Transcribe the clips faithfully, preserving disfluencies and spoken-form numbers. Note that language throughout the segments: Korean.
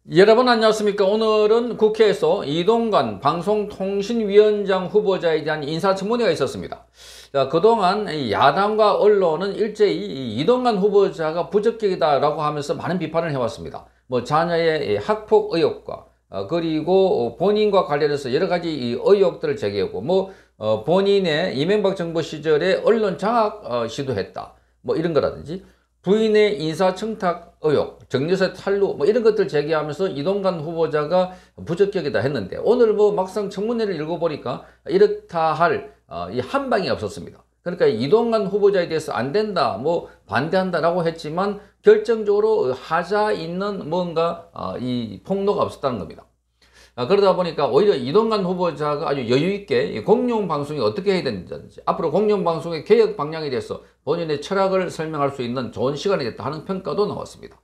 여러분 안녕하십니까? 오늘은 국회에서 이동관 방송통신위원장 후보자에 대한 인사청문회가 있었습니다. 자, 그동안 야당과 언론은 일제히 이동관 후보자가 부적격이다라고 하면서 많은 비판을 해왔습니다. 뭐 자녀의 학폭 의혹과 어, 그리고 본인과 관련해서 여러 가지 의혹들을 제기하고 뭐 어, 본인의 이명박 정부 시절에 언론 장악 어, 시도했다. 뭐 이런 거라든지 부인의 인사청탁 의혹, 정여사 탈루 뭐 이런 것들 제기하면서 이동관 후보자가 부적격이다 했는데 오늘 뭐 막상 청문회를 읽어보니까 이렇다 할 이 한방이 없었습니다. 그러니까 이동관 후보자에 대해서 안 된다, 뭐 반대한다라고 했지만 결정적으로 하자 있는 뭔가 이 폭로가 없었다는 겁니다. 아, 그러다 보니까 오히려 이동관 후보자가 아주 여유있게 공영방송이 어떻게 해야 되는지, 앞으로 공영방송의 개혁 방향에 대해서 본인의 철학을 설명할 수 있는 좋은 시간이 됐다 하는 평가도 나왔습니다.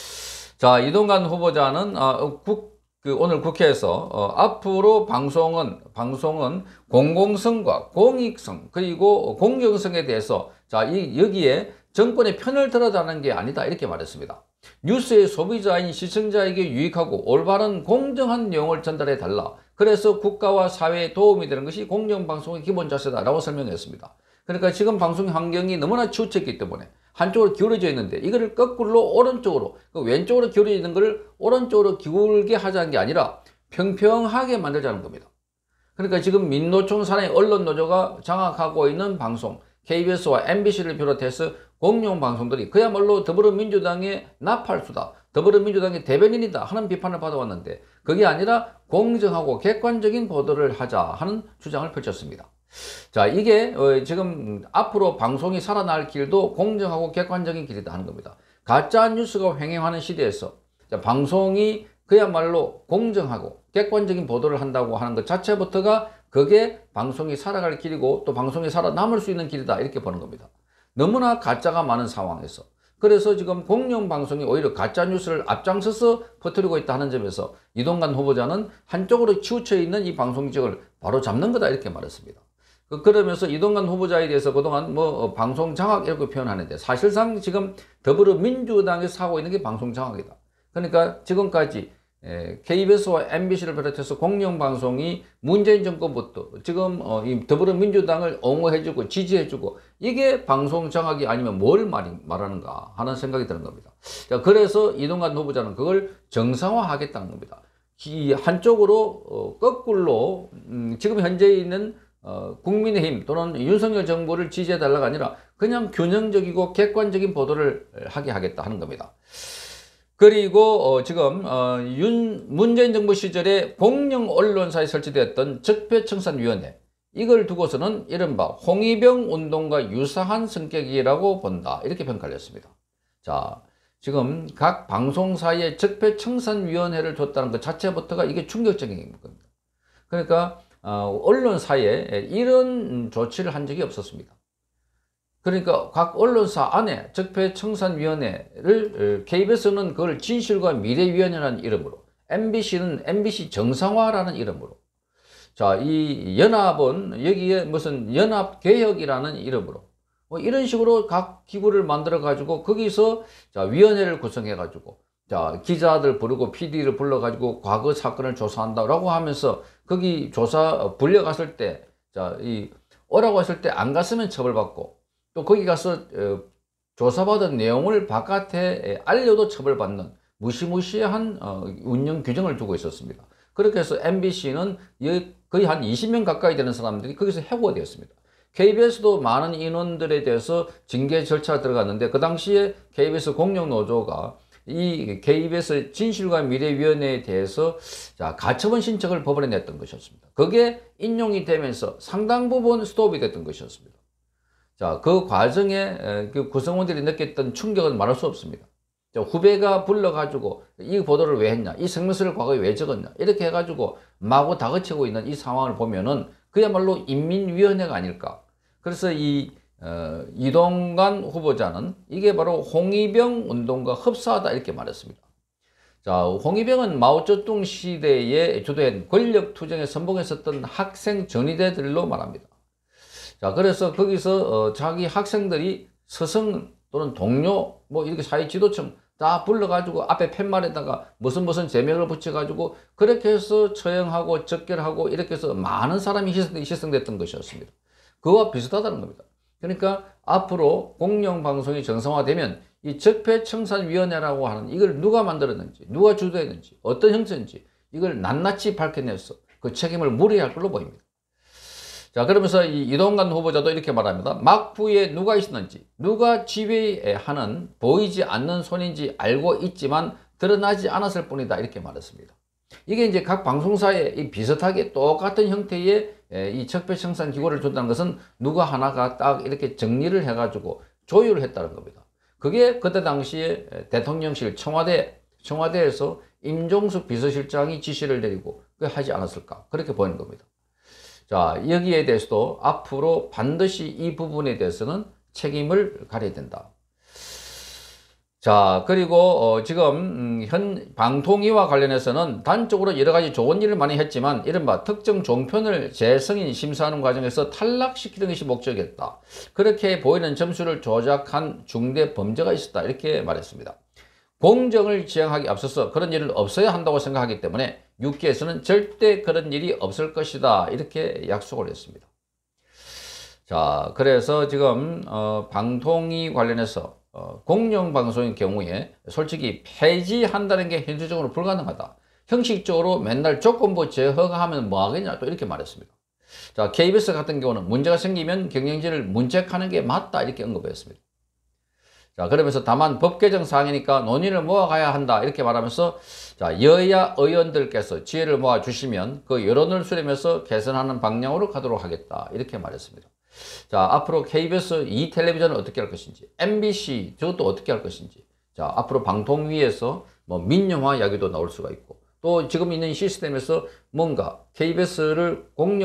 자, 이동관 후보자는 어, 국, 그 오늘 국회에서 어, 앞으로 방송은 방송은 공공성과 공익성 그리고 공정성에 대해서 자, 이, 여기에 정권의 편을 들어다는 게 아니다 이렇게 말했습니다. 뉴스의 소비자인 시청자에게 유익하고 올바른 공정한 내용을 전달해 달라. 그래서 국가와 사회에 도움이 되는 것이 공정방송의 기본 자세다라고 설명했습니다. 그러니까 지금 방송 환경이 너무나 치우쳤기 때문에 한쪽으로 기울어져 있는데 이거를 거꾸로 오른쪽으로 왼쪽으로 기울어져 있는 것을 오른쪽으로 기울게 하자는 게 아니라 평평하게 만들자는 겁니다. 그러니까 지금 민노총 산하의 언론노조가 장악하고 있는 방송 케이비에스와 엠비씨를 비롯해서 공영방송들이 그야말로 더불어민주당의 나팔수다, 더불어민주당의 대변인이다 하는 비판을 받아왔는데 그게 아니라 공정하고 객관적인 보도를 하자 하는 주장을 펼쳤습니다. 자, 이게 지금 앞으로 방송이 살아날 길도 공정하고 객관적인 길이다 하는 겁니다. 가짜 뉴스가 횡행하는 시대에서 방송이 그야말로 공정하고 객관적인 보도를 한다고 하는 것 자체부터가 그게 방송이 살아갈 길이고 또 방송이 살아남을 수 있는 길이다 이렇게 보는 겁니다. 너무나 가짜가 많은 상황에서 그래서 지금 공영방송이 오히려 가짜뉴스를 앞장서서 퍼뜨리고 있다 하는 점에서 이동관 후보자는 한쪽으로 치우쳐 있는 이 방송 지역을 바로 잡는 거다 이렇게 말했습니다. 그러면서 이동관 후보자에 대해서 그동안 뭐 방송 장악 이렇게 표현하는데 사실상 지금 더불어민주당에서 하고 있는 게 방송 장악이다. 그러니까 지금까지 케이비에스와 엠비씨를 비롯해서 공영방송이 문재인 정권부터 지금 이 더불어민주당을 옹호해주고 지지해주고 이게 방송 장악이 아니면 뭘 말하는가 하는 생각이 드는 겁니다. 그래서 이동관 후보자는 그걸 정상화하겠다는 겁니다. 한쪽으로 거꾸로 지금 현재 있는 국민의힘 또는 윤석열 정부를 지지해달라가 아니라 그냥 균형적이고 객관적인 보도를 하게 하겠다 하는 겁니다. 그리고 어 지금 어 윤 문재인 정부 시절에 공영 언론사에 설치되었던 적폐청산위원회 이걸 두고서는 이른바 홍위병 운동과 유사한 성격이라고 본다 이렇게 평가를 했습니다. 자, 지금 각 방송사에 적폐청산위원회를 뒀다는 것 자체부터가 이게 충격적인 겁니다. 그러니까 어 언론사에 이런 조치를 한 적이 없었습니다. 그러니까 각 언론사 안에 적폐청산위원회를 케이비에스는 그걸 진실과 미래위원회라는 이름으로 엠비씨는 엠비씨 정상화라는 이름으로 자, 이 연합은 여기에 무슨 연합개혁이라는 이름으로 뭐 이런 식으로 각 기구를 만들어 가지고 거기서 자 위원회를 구성해 가지고 자 기자들 부르고 피디를 불러 가지고 과거 사건을 조사한다라고 하면서 거기 조사 불려갔을 때 자 이 오라고 했을 때 안 갔으면 처벌받고 또 거기 가서 어, 조사받은 내용을 바깥에 알려도 처벌받는 무시무시한 어, 운영 규정을 두고 있었습니다. 그렇게 해서 엠비씨는 거의 한 이십 명 가까이 되는 사람들이 거기서 해고가 되었습니다. 케이비에스도 많은 인원들에 대해서 징계 절차가 들어갔는데 그 당시에 케이비에스 공영노조가 이 케이비에스 진실과 미래위원회에 대해서 자, 가처분 신청을 법원에 냈던 것이었습니다. 그게 인용이 되면서 상당 부분 스톱이 됐던 것이었습니다. 자, 그 과정에 그 구성원들이 느꼈던 충격은 말할 수 없습니다. 자, 후배가 불러가지고 이 보도를 왜 했냐, 이 성명서를 과거에 왜 적었냐, 이렇게 해가지고 마구 다그치고 있는 이 상황을 보면은 그야말로 인민위원회가 아닐까. 그래서 이 어, 이동관 후보자는 이게 바로 홍위병 운동과 흡사하다 이렇게 말했습니다. 자, 홍위병은 마오쩌둥 시대에 주도한 권력 투쟁에 선봉했었던 학생 전위대들로 말합니다. 자, 그래서 거기서 어, 자기 학생들이 스승 또는 동료 뭐 이렇게 사회 지도층 다 불러가지고 앞에 팻말에다가 무슨 무슨 제명을 붙여가지고 그렇게 해서 처형하고 적결하고 이렇게 해서 많은 사람이 희생, 희생됐던 것이었습니다. 그와 비슷하다는 겁니다. 그러니까 앞으로 공영방송이 정상화되면 이 적폐청산위원회라고 하는 이걸 누가 만들었는지, 누가 주도했는지, 어떤 형태인지 이걸 낱낱이 밝혀내서 그 책임을 물어야 할 걸로 보입니다. 자, 그러면서 이 이동관 후보자도 이렇게 말합니다. 막부에 누가 있었는지, 누가 지휘하는 보이지 않는 손인지 알고 있지만 드러나지 않았을 뿐이다. 이렇게 말했습니다. 이게 이제 각 방송사에 이 비슷하게 똑같은 형태의 이 적폐청산 기구를 준다는 것은 누가 하나가 딱 이렇게 정리를 해가지고 조율을 했다는 겁니다. 그게 그때 당시에 대통령실 청와대, 청와대에서 임종숙 비서실장이 지시를 내리고 하지 않았을까. 그렇게 보이는 겁니다. 자, 여기에 대해서도 앞으로 반드시 이 부분에 대해서는 책임을 가려야 된다. 자, 그리고 어, 지금 음, 현 방통위와 관련해서는 단적으로 여러 가지 좋은 일을 많이 했지만 이른바 특정 종편을 재승인 심사하는 과정에서 탈락시키는 것이 목적이었다. 그렇게 보이는 점수를 조작한 중대 범죄가 있었다. 이렇게 말했습니다. 공정을 지향하기 앞서서 그런 일은 없어야 한다고 생각하기 때문에 육 기에서는 절대 그런 일이 없을 것이다. 이렇게 약속을 했습니다. 자, 그래서 지금 어, 방통위 관련해서 어, 공영방송의 경우에 솔직히 폐지한다는 게 현실적으로 불가능하다. 형식적으로 맨날 조건부 재허가하면 뭐하겠냐 또 이렇게 말했습니다. 자, 케이비에스 같은 경우는 문제가 생기면 경영진을 문책하는 게 맞다 이렇게 언급했습니다. 자, 그러면서 다만 법 개정 사항이니까 논의를 모아가야 한다 이렇게 말하면서 자, 여야 의원들께서 지혜를 모아 주시면 그 여론을 수렴해서 개선하는 방향으로 가도록 하겠다 이렇게 말했습니다. 자, 앞으로 케이비에스 이 텔레비전은 어떻게 할 것인지, 엠비씨 저것도 어떻게 할 것인지, 자, 앞으로 방통위에서 뭐 민영화 이야기도 나올 수가 있고 또 지금 있는 시스템에서 뭔가 케이비에스를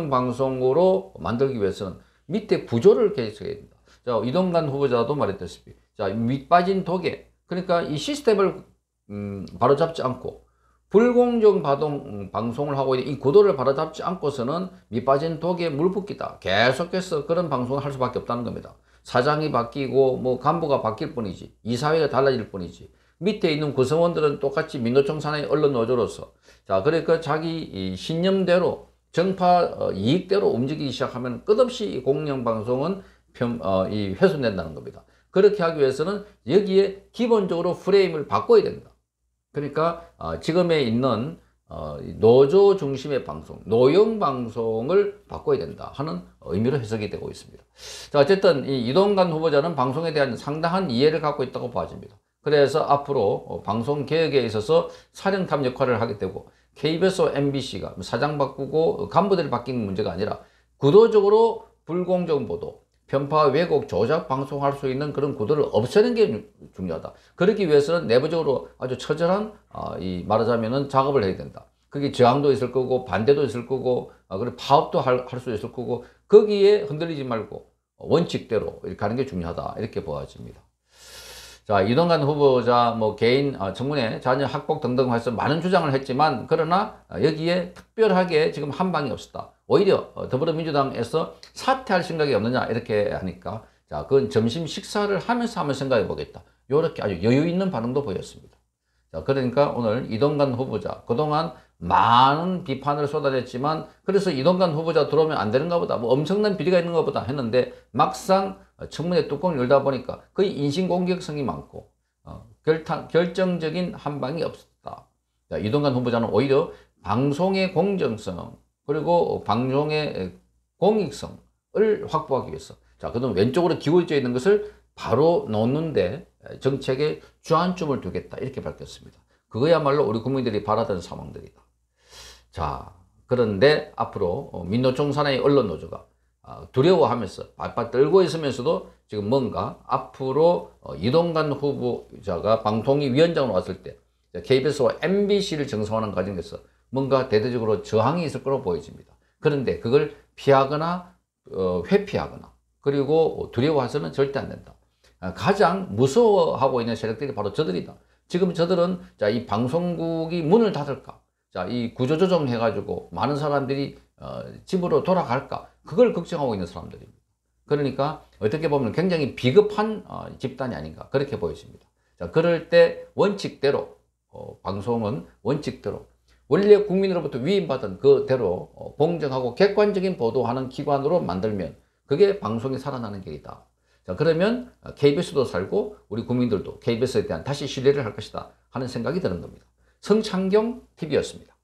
공영방송으로 만들기 위해서는 밑에 구조를 개선해야 된다. 자, 이동관 후보자도 말했다시피 자, 밑빠진 독에, 그러니까 이 시스템을 음, 바로잡지 않고 불공정 바동, 방송을 하고 있는 이 구도를 바로잡지 않고서는 밑빠진 독에 물 붓기다. 계속해서 그런 방송을 할 수밖에 없다는 겁니다. 사장이 바뀌고 뭐 간부가 바뀔 뿐이지, 이사회가 달라질 뿐이지, 밑에 있는 구성원들은 똑같이 민노총 산하의 언론 노조로서 자, 그러니까 자기 이 신념대로 정파 어, 이익대로 움직이기 시작하면 끝없이 이 공영방송은 편, 어, 이 훼손된다는 겁니다. 그렇게 하기 위해서는 여기에 기본적으로 프레임을 바꿔야 된다. 그러니까 어, 지금에 있는 어, 노조 중심의 방송, 노영 방송을 바꿔야 된다 하는 의미로 해석이 되고 있습니다. 자, 어쨌든 이 이동관 후보자는 방송에 대한 상당한 이해를 갖고 있다고 봐집니다. 그래서 앞으로 어, 방송 개혁에 있어서 사령탑 역할을 하게 되고 케이비에스와 엠비씨가 사장 바꾸고 간부들이 바뀌는 문제가 아니라 구도적으로 불공정 보도, 편파, 왜곡, 조작 방송할 수 있는 그런 구도를 없애는 게 중요하다. 그러기 위해서는 내부적으로 아주 처절한 어, 이 말하자면은 작업을 해야 된다. 그게 저항도 있을 거고 반대도 있을 거고 어, 그리고 파업도 할 수 있을 거고 거기에 흔들리지 말고 원칙대로 이렇게 하는 게 중요하다. 이렇게 보아집니다. 자, 이동관 후보자 뭐 개인 어, 청문회, 자녀 학폭 등등 해서 많은 주장을 했지만 그러나 여기에 특별하게 지금 한 방이 없었다. 오히려 더불어민주당에서 사퇴할 생각이 없느냐 이렇게 하니까 자, 그건 점심 식사를 하면서 한번 생각해 보겠다. 이렇게 아주 여유 있는 반응도 보였습니다. 자, 그러니까 오늘 이동관 후보자 그동안 많은 비판을 쏟아냈지만 그래서 이동관 후보자 들어오면 안 되는가 보다, 뭐 엄청난 비리가 있는 것보다 했는데 막상 청문회 뚜껑을 열다 보니까 거의 인신공격성이 많고 어, 결탄, 결정적인 한 방이 없었다. 자, 이동관 후보자는 오히려 방송의 공정성 그리고 방송의 공익성을 확보하기 위해서 자, 그동안 왼쪽으로 기울어져 있는 것을 바로 놓는데 정책에 주안점을 두겠다 이렇게 밝혔습니다. 그거야말로 우리 국민들이 바라던 상황들이다. 자, 그런데 앞으로 민노총 산하의 언론 노조가 두려워하면서 발발 떨고 있으면서도 지금 뭔가 앞으로 이동관 후보자가 방통위 위원장으로 왔을 때 케이비에스와 엠비씨를 정상화하는 과정에서 뭔가 대대적으로 저항이 있을 거로 보여집니다. 그런데 그걸 피하거나 회피하거나 그리고 두려워해서는 절대 안 된다. 가장 무서워하고 있는 세력들이 바로 저들이다. 지금 저들은 자, 이 방송국이 문을 닫을까? 자, 이 구조조정 해가지고 많은 사람들이 어, 집으로 돌아갈까? 그걸 걱정하고 있는 사람들입니다. 그러니까 어떻게 보면 굉장히 비겁한 어, 집단이 아닌가 그렇게 보여집니다. 자, 그럴 때 원칙대로 어, 방송은 원칙대로 원래 국민으로부터 위임받은 그대로 어, 공정하고 객관적인 보도하는 기관으로 만들면 그게 방송이 살아나는 길이다. 자, 그러면 케이비에스도 살고 우리 국민들도 케이비에스에 대한 다시 신뢰를 할 것이다 하는 생각이 드는 겁니다. 성창경 티비였습니다.